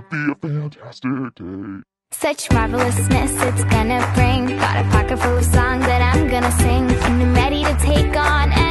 gonna be a fantastic day. Such marvelousness it's gonna bring. Got a pocket full of songs that I'm gonna sing, and I'm ready to take on